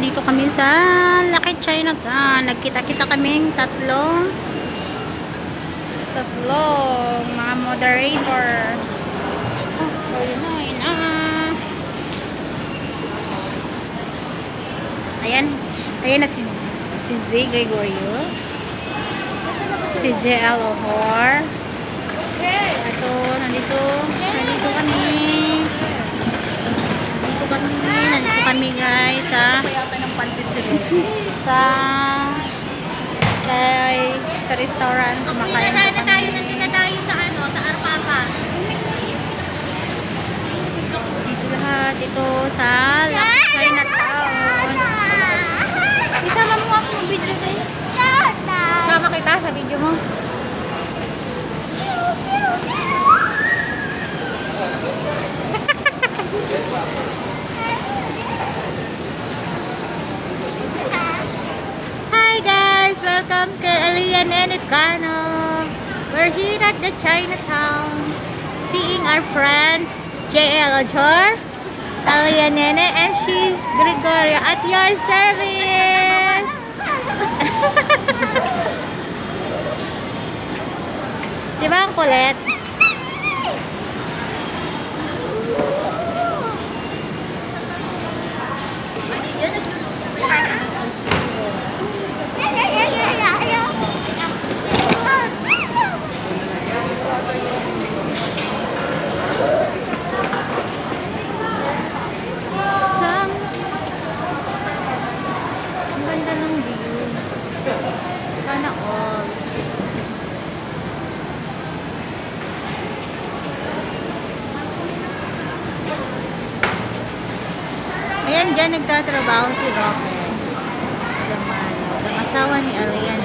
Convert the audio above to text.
Nandito kami sa Lucky Chinatown. Nagkita-kita kaming tatlong mga moderator. Oh, yun na. Ayan na si J. Gregorio. Si JL Ohor. Ito, nandito kami. Nandito kami guys sa restaurant. Kumakain kami. Nandito na tayo sa Arpapa. Dito lahat. Ito sa Chinatown. Isama mo ako ng video sa'yo. Sama kita sa video mo. Hi guys! Welcome to Elian and Icano. We're here at the Chinatown seeing our friends JL Ochor, Elian Nene, and she Gregorio at your service! Diba ang kulit? Ang ganda ng view. Sana all. Ayan, dyan nagtatrabaho si Roque. Ang asawa ni Alian.